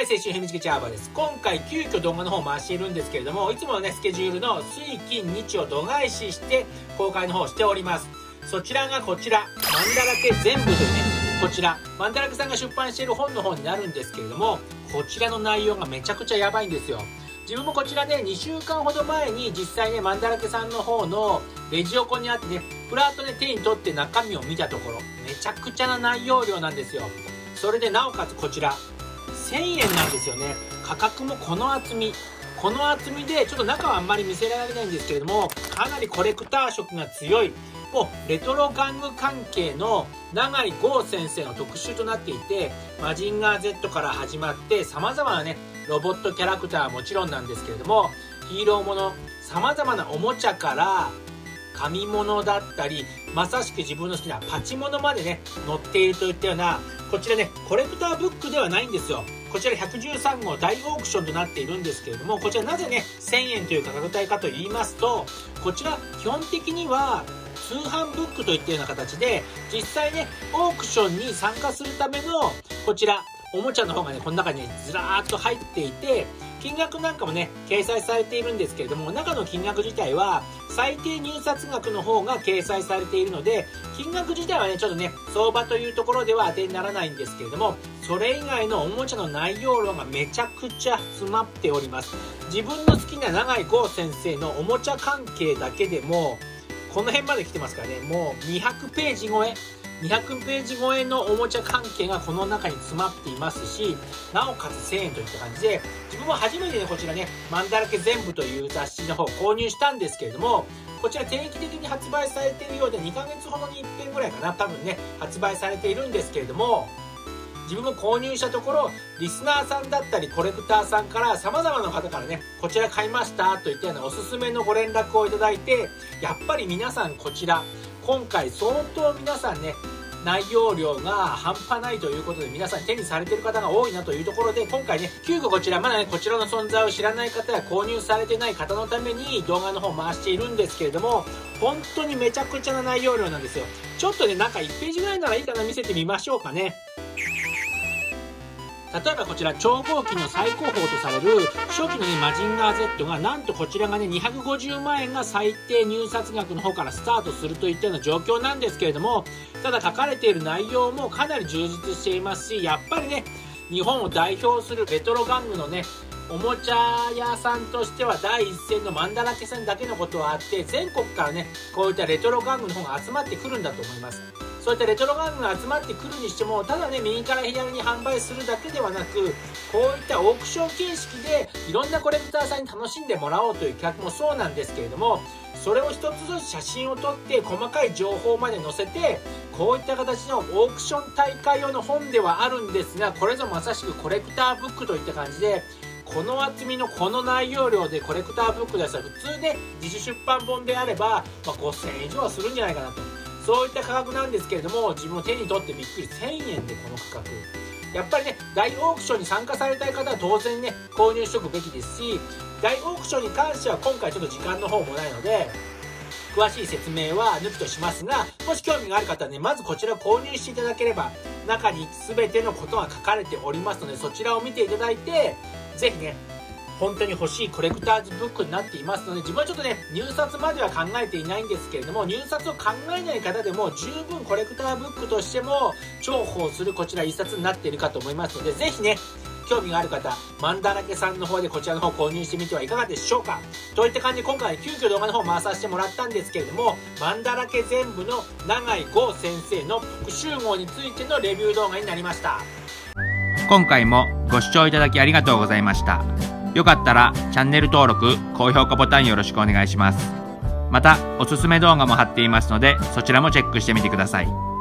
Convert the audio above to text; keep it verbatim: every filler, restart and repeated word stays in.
青春秘密基地アーバーです。今回急遽動画の方を回しているんですけれども、いつものねスケジュールの水金日を度外視して公開の方をしております。そちらがこちら、マンダラケ全部というね、こちらマンダラケさんが出版している本の方になるんですけれども、こちらの内容がめちゃくちゃやばいんですよ。自分もこちらね、にしゅうかんほど前に実際ね、マンダラケさんの方のレジ横にあってね、ふらっとね、手に取って中身を見たところ、めちゃくちゃな内容量なんですよ。それでなおかつこちら、せんえんなんですよね。価格もこの厚み。この厚みで、ちょっと中はあんまり見せられないんですけれども、かなりコレクター色が強い、もうレトロ玩具関係の永井豪先生の特集となっていて、マジンガー Z から始まって様々なね、ロボットキャラクターはもちろんなんですけれども、ヒーローもの、様々なおもちゃから、紙物だったり、まさしく自分の好きなパチモノまでね、載っているといったような、こちらね、コレクターブックではないんですよ。こちらひゃくじゅうさんごう大オークションとなっているんですけれども、こちらなぜね、せんえんという価格帯かと言いますと、こちら基本的には、通販ブックといったような形で、実際ね、オークションに参加するための、こちら、おもちゃの方がね、この中にね、ずらーっと入っていて、金額なんかもね、掲載されているんですけれども、中の金額自体は、最低入札額の方が掲載されているので、金額自体はね、ちょっとね、相場というところでは当てにならないんですけれども、それ以外のおもちゃの内容量がめちゃくちゃ詰まっております。自分の好きな永井豪先生のおもちゃ関係だけでも、この辺まで来てますからね、もうにひゃくページ超え。にひゃくページ超えのおもちゃ関係がこの中に詰まっていますし、なおかつせんえんといった感じで、自分も初めてね、こちらね、マンダラケ全部という雑誌の方を購入したんですけれども、こちら定期的に発売されているようでにかげつほどにいっぺんぐらいかな、多分ね、発売されているんですけれども、自分も購入したところ、リスナーさんだったりコレクターさんから様々な方からね、こちら買いましたといったようなおすすめのご連絡をいただいて、やっぱり皆さんこちら、今回相当皆さんね、内容量が半端ないということで皆さん手にされている方が多いなというところで、今回ね、急遽こちら、まだね、こちらの存在を知らない方や購入されてない方のために動画の方回しているんですけれども、本当にめちゃくちゃな内容量なんですよ。ちょっとね、なんかいちページぐらいならいいかな、見せてみましょうかね。例えばこちら超合金の最高峰とされる初期のねマジンガー Z がなんとこちらがねにひゃくごじゅうまんえんが最低入札額の方からスタートするといったような状況なんですけれども、ただ書かれている内容もかなり充実していますし、やっぱりね日本を代表するレトロ玩具のねおもちゃ屋さんとしては第一線のマンダラケさんだけのことはあって、全国からねこういったレトロ玩具の方が集まってくるんだと思います。そういったレトロ玩具が集まってくるにしても、ただね右から左に販売するだけではなく、こういったオークション形式でいろんなコレクターさんに楽しんでもらおうという企画もそうなんですけれども、それを一つずつ写真を撮って細かい情報まで載せて、こういった形のオークション大会用の本ではあるんですが、これぞまさしくコレクターブックといった感じで、この厚みのこの内容量でコレクターブックでしたら、普通ね自主出版本であれば、まあ、ごせんえん以上はするんじゃないかなと、そういった価格なんですけれども、自分も手に取ってびっくり、せんえんでこの価格。やっぱりね大オークションに参加されたい方は当然ね購入しておくべきですし、大オークションに関しては今回ちょっと時間の方もないので詳しい説明は抜きとしますが、もし興味がある方はねまずこちらを購入していただければ、中に全てのことが書かれておりますので、そちらを見ていただいて、ぜひね本当に欲しいコレクターズブックになっていますので、自分はちょっとね入札までは考えていないんですけれども、入札を考えない方でも十分コレクターブックとしても重宝するこちら一冊になっているかと思いますので、ぜひね興味がある方、マンダラケさんの方でこちらの方購入してみてはいかがでしょうか。といった感じで今回急遽動画の方回させてもらったんですけれども、マンダラケ全部の永井豪先生の特集号についてのレビュー動画になりました。 今回もご視聴いただきありがとうございました。よかったらチャンネル登録、高評価ボタンよろしくお願いします。またおすすめ動画も貼っていますので、そちらもチェックしてみてください。